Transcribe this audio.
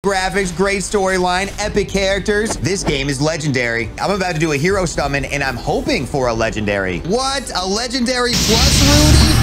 graphics, great storyline, epic characters. This game is legendary. I'm about to do a hero summon, and I'm hoping for a legendary. What? A legendary plus Rudy?